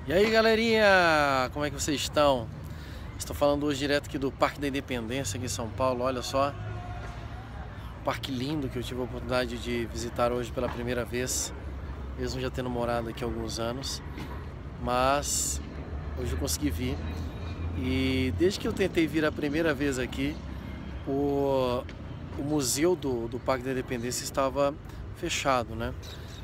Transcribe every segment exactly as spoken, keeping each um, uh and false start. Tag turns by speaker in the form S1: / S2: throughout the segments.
S1: E aí, galerinha, como é que vocês estão? Estou falando hoje direto aqui do Parque da Independência aqui em São Paulo. Olha só, um parque lindo que eu tive a oportunidade de visitar hoje pela primeira vez, mesmo já tendo morado aqui há alguns anos, mas hoje eu consegui vir. E desde que eu tentei vir a primeira vez aqui, o, o museu do, do Parque da Independência estava fechado, né?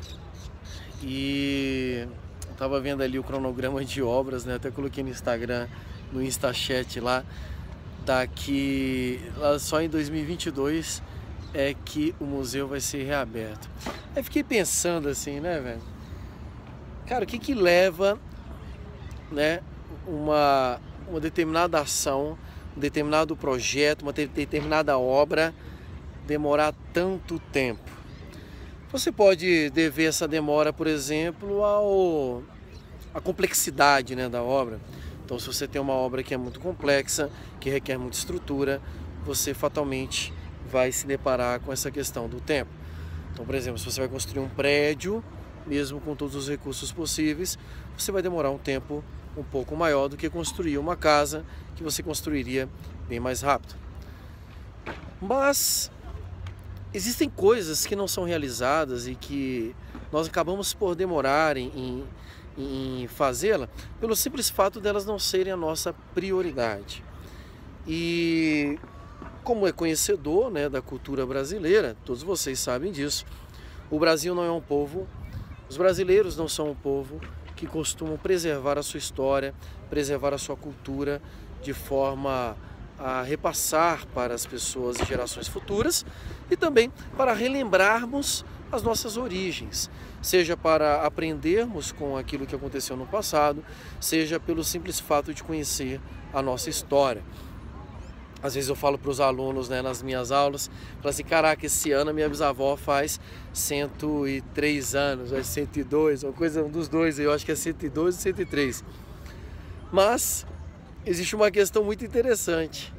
S1: E eu tava vendo ali o cronograma de obras, né? Até coloquei no Instagram, no Instachat lá, daqui só em dois mil e vinte e dois é que o museu vai ser reaberto. Aí fiquei pensando assim, né, velho? Cara, o que que leva, né, uma, uma determinada ação, um determinado projeto, uma determinada obra demorar tanto tempo? Você pode dever essa demora, por exemplo, ao, à complexidade, né, da obra. Então, se você tem uma obra que é muito complexa, que requer muita estrutura, você fatalmente vai se deparar com essa questão do tempo. Então, por exemplo, se você vai construir um prédio, mesmo com todos os recursos possíveis, você vai demorar um tempo um pouco maior do que construir uma casa que você construiria bem mais rápido. Mas existem coisas que não são realizadas e que nós acabamos por demorar em, em, em fazê-la pelo simples fato delas não serem a nossa prioridade. E como é conhecedor, né, da cultura brasileira, todos vocês sabem disso, o Brasil não é um povo, os brasileiros não são um povo que costumam preservar a sua história, preservar a sua cultura de forma a repassar para as pessoas e gerações futuras e também para relembrarmos as nossas origens, seja para aprendermos com aquilo que aconteceu no passado, seja pelo simples fato de conhecer a nossa história. Às vezes eu falo para os alunos, né, nas minhas aulas, falo assim, caraca, esse ano a minha bisavó faz cento e três anos, é cento e dois, uma coisa um dos dois, eu acho que é cento e dois e cento e três. Mas existe uma questão muito interessante.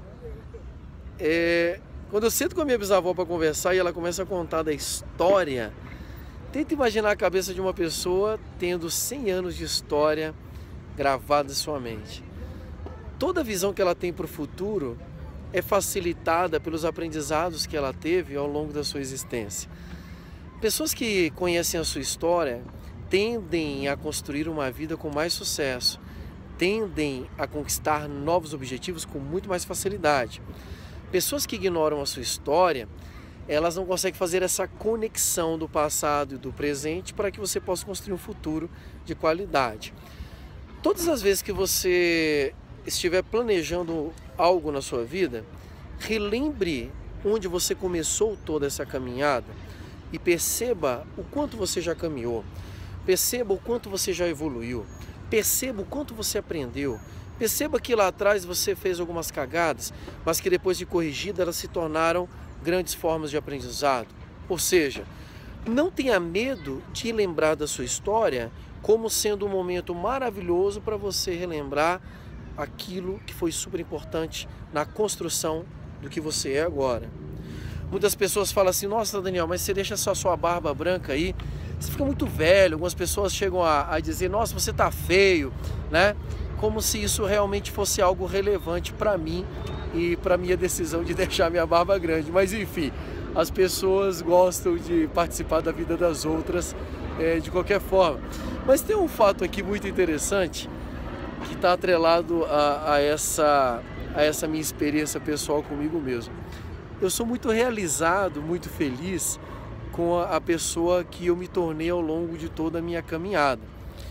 S1: É, quando eu sento com a minha bisavó para conversar e ela começa a contar da história, tenta imaginar a cabeça de uma pessoa tendo cem anos de história gravada em sua mente. Toda a visão que ela tem para o futuro é facilitada pelos aprendizados que ela teve ao longo da sua existência. Pessoas que conhecem a sua história tendem a construir uma vida com mais sucesso, tendem a conquistar novos objetivos com muito mais facilidade. Pessoas que ignoram a sua história, elas não conseguem fazer essa conexão do passado e do presente para que você possa construir um futuro de qualidade. Todas as vezes que você estiver planejando algo na sua vida, relembre onde você começou toda essa caminhada e perceba o quanto você já caminhou, perceba o quanto você já evoluiu, perceba o quanto você aprendeu, perceba que lá atrás você fez algumas cagadas, mas que depois de corrigida elas se tornaram grandes formas de aprendizado. Ou seja, não tenha medo de lembrar da sua história como sendo um momento maravilhoso para você relembrar aquilo que foi super importante na construção do que você é agora. Muitas pessoas falam assim, nossa Daniel, mas você deixa só sua barba branca aí, você fica muito velho. Algumas pessoas chegam a, a dizer, nossa, você tá feio, né? Como se isso realmente fosse algo relevante para mim e para minha decisão de deixar minha barba grande. Mas enfim, as pessoas gostam de participar da vida das outras é, de qualquer forma. Mas tem um fato aqui muito interessante que está atrelado a, a, essa, a essa minha experiência pessoal comigo mesmo. Eu sou muito realizado, muito feliz com a, a pessoa que eu me tornei ao longo de toda a minha caminhada.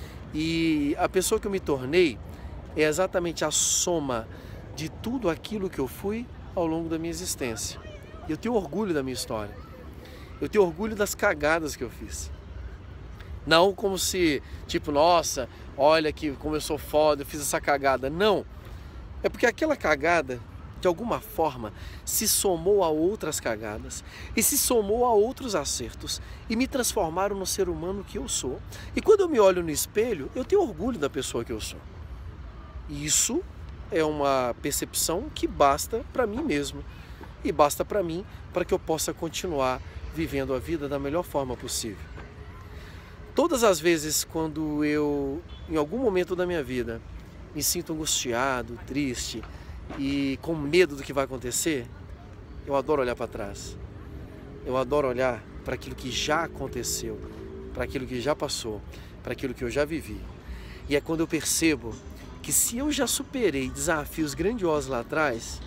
S1: E a pessoa que eu me tornei é exatamente a soma de tudo aquilo que eu fui ao longo da minha existência. E eu tenho orgulho da minha história. Eu tenho orgulho das cagadas que eu fiz. Não como se, tipo, nossa, olha que como eu sou foda, eu fiz essa cagada. Não. É porque aquela cagada, de alguma forma, se somou a outras cagadas e se somou a outros acertos e me transformaram no ser humano que eu sou. E quando eu me olho no espelho, eu tenho orgulho da pessoa que eu sou. Isso é uma percepção que basta para mim mesmo e basta para mim para que eu possa continuar vivendo a vida da melhor forma possível. todas as vezes quando eu, em algum momento da minha vida, me sinto angustiado, triste e com medo do que vai acontecer, eu adoro olhar para trás. Eu adoro olhar para aquilo que já aconteceu, para aquilo que já passou, para aquilo que eu já vivi. E é quando eu percebo que se eu já superei desafios grandiosos lá atrás,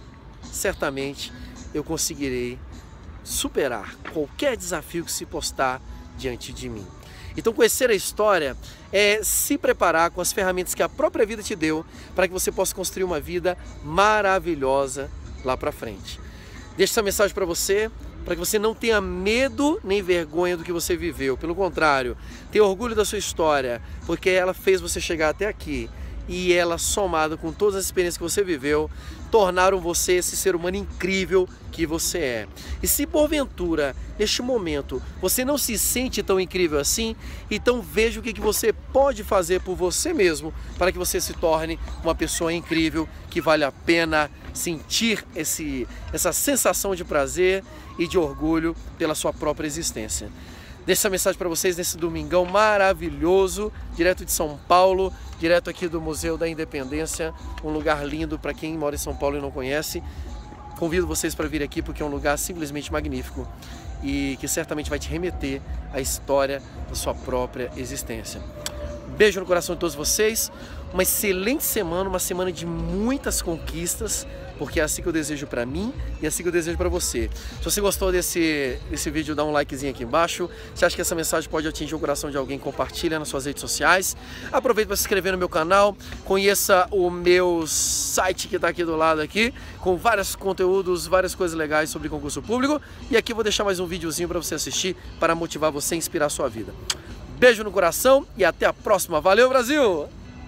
S1: certamente eu conseguirei superar qualquer desafio que se postar diante de mim. Então, conhecer a história é se preparar com as ferramentas que a própria vida te deu para que você possa construir uma vida maravilhosa lá para frente. Deixo essa mensagem para você, para que você não tenha medo nem vergonha do que você viveu. Pelo contrário, tenha orgulho da sua história, porque ela fez você chegar até aqui. E ela, somada com todas as experiências que você viveu, tornaram você esse ser humano incrível que você é. E se porventura, neste momento, você não se sente tão incrível assim, então veja o que você pode fazer por você mesmo para que você se torne uma pessoa incrível, que vale a pena sentir esse, essa sensação de prazer e de orgulho pela sua própria existência. Deixo essa mensagem para vocês nesse domingão maravilhoso, direto de São Paulo, direto aqui do Museu da Independência, um lugar lindo para quem mora em São Paulo e não conhece. Convido vocês para vir aqui porque é um lugar simplesmente magnífico e que certamente vai te remeter à história da sua própria existência. Beijo no coração de todos vocês, uma excelente semana, uma semana de muitas conquistas, porque é assim que eu desejo para mim e é assim que eu desejo para você. Se você gostou desse, desse vídeo, dá um likezinho aqui embaixo. Se acha que essa mensagem pode atingir o coração de alguém, compartilha nas suas redes sociais. Aproveita para se inscrever no meu canal, conheça o meu site que está aqui do lado aqui, com vários conteúdos, várias coisas legais sobre concurso público. E aqui eu vou deixar mais um videozinho para você assistir, para motivar você e inspirar a sua vida. Beijo no coração e até a próxima. Valeu, Brasil!